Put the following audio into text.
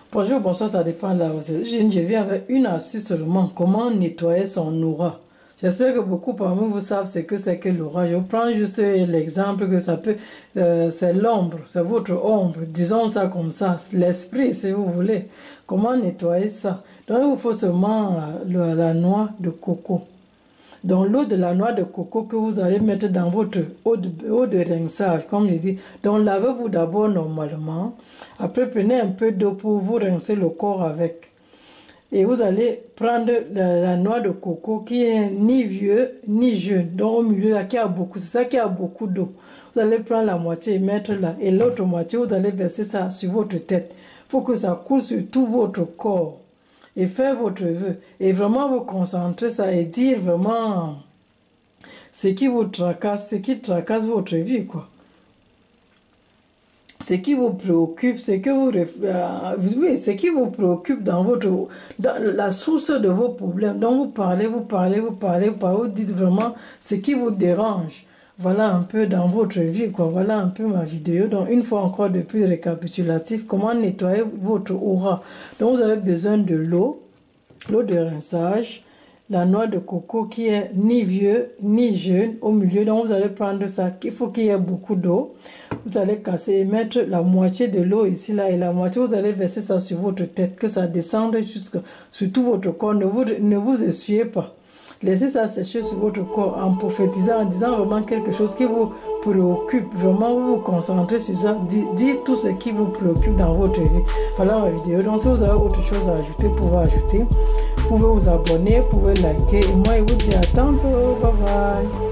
Bonjour, bonsoir, ça dépend là. Je viens avec une astuce seulement. Comment nettoyer son aura. J'espère que beaucoup parmi vous savent ce que c'est que l'aura. Je prends juste l'exemple que ça peut... c'est l'ombre, c'est votre ombre. Disons ça comme ça. L'esprit, si vous voulez. Comment nettoyer ça? Donc, il vous faut seulement la noix de coco. Dans l'eau de la noix de coco que vous allez mettre dans votre eau de rinçage, comme je dis. Donc, lavez-vous d'abord normalement. Après, prenez un peu d'eau pour vous rincer le corps avec. Et vous allez prendre la noix de coco qui est ni vieux ni jeune. Donc, au milieu, là, qui a beaucoup, c'est ça qui a beaucoup d'eau. Vous allez prendre la moitié et mettre là. Et l'autre moitié, vous allez verser ça sur votre tête. Il faut que ça coule sur tout votre corps. Et faire votre vœu. Et vraiment vous concentrer ça et dire vraiment ce qui vous tracasse, ce qui tracasse votre vie, quoi. Ce qui vous préoccupe, ce que oui, ce qui vous préoccupe dans la source de vos problèmes. Donc vous parlez, vous dites vraiment ce qui vous dérange. Voilà un peu dans votre vie, quoi. Voilà un peu ma vidéo. Donc, une fois encore de plus récapitulatif, comment nettoyer votre aura. Donc, vous avez besoin de l'eau de rinçage, la noix de coco qui est ni vieux ni jeune au milieu. Donc, vous allez prendre ça. Il faut qu'il y ait beaucoup d'eau. Vous allez casser et mettre la moitié de l'eau ici, là, et la moitié, vous allez verser ça sur votre tête, que ça descende sur tout votre corps. Ne vous essuyez pas. Laissez ça sécher sur votre corps en prophétisant, en disant vraiment quelque chose qui vous préoccupe. Vraiment, vous vous concentrez sur ça. Dites tout ce qui vous préoccupe dans votre vie. Voilà ma vidéo. Donc, si vous avez autre chose à ajouter, vous pouvez ajouter. Vous pouvez vous abonner, vous pouvez liker. Et moi, je vous dis à tantôt. Bye bye.